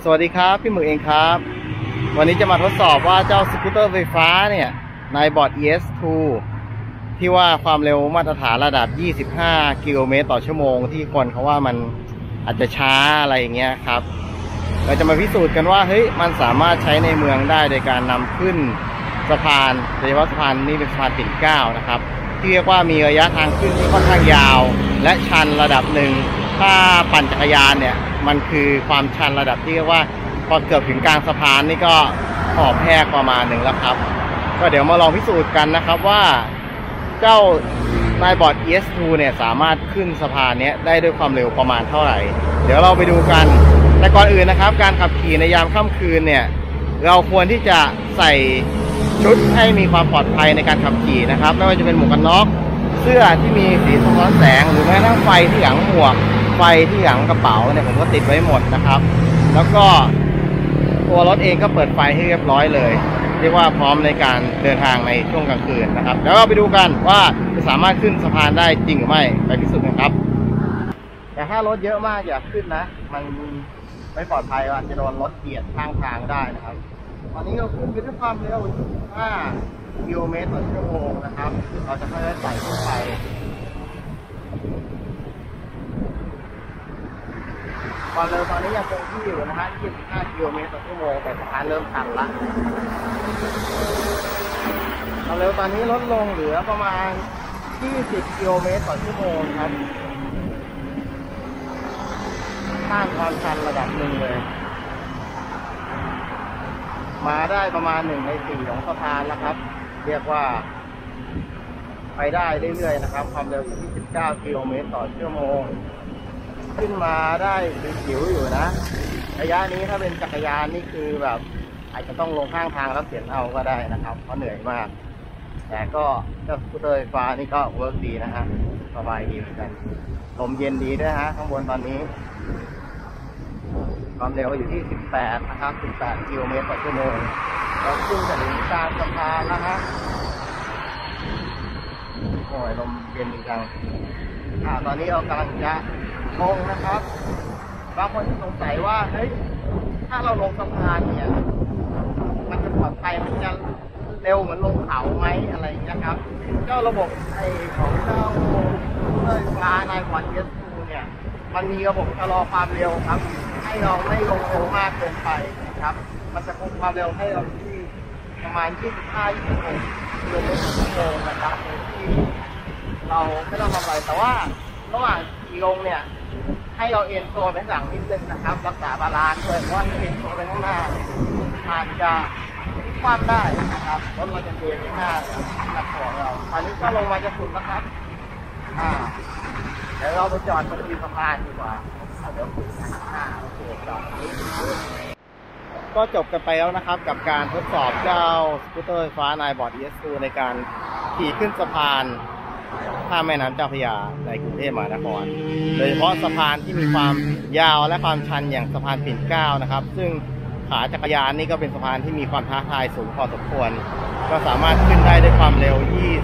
สวัสดีครับพี่หมึกเองครับวันนี้จะมาทดสอบว่าเจ้าสกูตเตอร์ไฟฟ้าเนี่ยในบอร์ด ES2 ที่ว่าความเร็วมาตรฐานระดับ25 กิโลเมตรต่อชั่วโมงที่คนเขาว่ามันอาจจะช้าอะไรอย่างเงี้ยครับเราจะมาพิสูจน์กันว่าเฮ้ยมันสามารถใช้ในเมืองได้โดยการนำขึ้นสะพานโดยเฉพาะสะพานนี้เป็นสะพานปิ่นเกล้านะครับที่เรียกว่ามีระยะทางขึ้นที่ค่อนข้างยาวและชันระดับหนึ่งถ้าปั่นจักรยานเนี่ยมันคือความชันระดับที่เรียกว่าพอเกือบถึงกลางสะพานนี่ก็หอบแหกประมาณหนึ่งแล้วครับก็เดี๋ยวมาลองพิสูจน์กันนะครับว่าเจ้านายบอร์ด ES2 เนี่ยสามารถขึ้นสะพานนี้ได้ด้วยความเร็วประมาณเท่าไหร่เดี๋ยวเราไปดูกันแต่ก่อนอื่นนะครับการขับขี่ในยามค่ำคืนเนี่ยเราควรที่จะใส่ชุดให้มีความปลอดภัยในการขับขี่นะครับไม่ว่าจะเป็นหมวกกันน็อกเสื้อที่มีสีสะท้อนแสงหรือแม้กระทั่งไฟที่หลังหมวกไฟที่หลังกระเป๋าเนี่ยผมก็ติดไว้หมดนะครับแล้วก็ตัวรถเองก็เปิดไฟให้เรียบร้อยเลยเรียกว่าพร้อมในการเดินทางในช่วงกลางคืนนะครับแล้วเราไปดูกันว่าจะสามารถขึ้นสะพานได้จริงหรือไม่ไปพิสูจน์กันครับแต่ถ้ารถเยอะมากอย่าขึ้นนะมันไม่ปลอดภัยอาจจะโดนรถเบียดข้างทางได้นะครับตอนนี้เราขึ้นด้วยความเร็ว25 กิโลเมตรต่อชั่วโมงนะครับเราจะค่อยๆไต่ขึ้นไปความเร็วตอนนี้ยังคงที่อยู่นะฮะ25 กิโลเมตรต่อชั่วโมงแต่สะพานเริ่มชันละความเร็วตอนนี้ลดลงเหลือประมาณ20 กิโลเมตรต่อชั่วโมงครับข้ามความชันระดับหนึ่งเลยมาได้ประมาณ1 ใน 4ของสะพานแล้วครับเรียกว่าไปได้เรื่อยๆนะครับความเร็วอยู่ที่19 กิโลเมตรต่อชั่วโมงขึ้นมาได้หิวอยู่นะระยะนี้ถ้าเป็นจักรยานนี่คือแบบอาจจะต้องลงข้างทางแล้วเสียเอาก็ได้นะครับเพราะเหนื่อยมากแต่ก็เจ้าสกูตเตอร์ไฟฟ้านี่ก็เวิร์กดีนะฮะสบายดีเหมือนกันลมเย็นดีด้วยฮะข้างบนตอนนี้ความเร็วอยู่ที่18นะครับ18 กิโลเมตรต่อชั่วโมงเราขึ้นจะถึงกลางสะพานแล้วฮะโอ้ยลมเย็นดีจังตอนนี้เรากำลังจะลงนะครับบางคนสงสัยว่าเฮ้ยถ้าเราลงสะพานเนี่ยมันจะปลอดภัยมันจะเร็วเหมือนลงเขาไหมอะไรอย่างเงี้ยครับเจ้าระบบของเจ้าไฟฟ้านายบอร์ด ES2 เนี่ยมันมีระบบชะลอความเร็วครับให้เราไม่ลงเร็วมากเกินไปนะครับมันจะคงความเร็วให้เราที่ประมาณ25-26 กิโลเมตรต่อชั่วโมงนะครับที่เราไม่ต้องทำอะไรแต่ว่าระหว่างขี่ลงเนี่ยให้เราเอ็นตัวไปหลังนิดนึงนะครับรักษาบาลานซ์ด้วยเพราะว่าเอ็นตัวไปข้างหน้าอาจจะคว่ำได้นะครับรถเราจะเบียดไปหน้าหนักของเราตอนนี้ก็ลงมาจะสุดแล้วครับเดี๋ยวเราไปจอดบนริมสะพานดีกว่าเดี๋ยวโอเคจอดก็จบกันไปแล้วนะครับกับการทดสอบเจ้าสกูตเตอร์ไฟฟ้านายบอร์ด ES2 ในการขี่ขึ้นสะพานข้ามแม่น้ำเจ้าพระยาในกรุงเทพมหานครโดยเฉพาะสะพานที่มีความยาวและความชันอย่างสะพานปิ่นเกล้านะครับซึ่งขาจักรยานนี่ก็เป็นสะพานที่มีความท้าทายสูงพอสมควรก็สามารถขึ้นได้ด้วยความเร็ว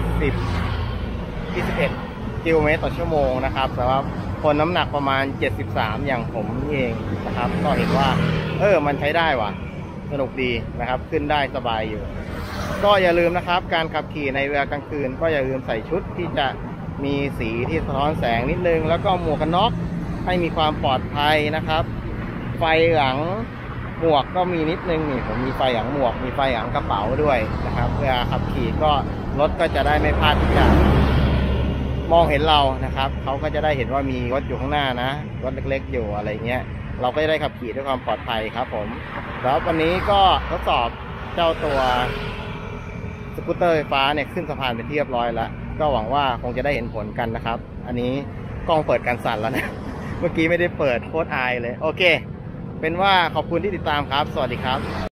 21 กิโลเมตรต่อชั่วโมงนะครับสำหรับคนน้ำหนักประมาณ73อย่างผมนี่เองนะครับก็เห็นว่ามันใช้ได้ว่ะสนุกดีนะครับขึ้นได้สบายอยู่ก็อย่าลืมนะครับการขับขี่ในเวลากลางคืนก็อย่าลืมใส่ชุดที่จะมีสีที่สะท้อนแสงนิดนึงแล้วก็หมวกกันน็อกให้มีความปลอดภัยนะครับไฟหลังหมวกก็มีนิดนึงนี่ผมมีไฟหลังหมวกมีไฟหลังกระเป๋าด้วยนะครับเวลาขับขี่ก็รถก็จะได้ไม่พลาดที่จะมองเห็นเรานะครับเขาก็จะได้เห็นว่ามีรถอยู่ข้างหน้านะรถเล็กๆอยู่อะไรเงี้ยเราก็จะได้ขับขี่ด้วยความปลอดภัยครับผมแล้ววันนี้ก็ทดสอบเจ้าตัวสกูตเตอร์ไฟฟ้าเนี่ยขึ้นสะพานเป็นที่เรียบร้อยแล้วก็หวังว่าคงจะได้เห็นผลกันนะครับอันนี้กล้องเปิดการสั่นแล้วนะเมื่อกี้ไม่ได้เปิดโคตรอายเลยโอเคเป็นว่าขอบคุณที่ติดตามครับสวัสดีครับ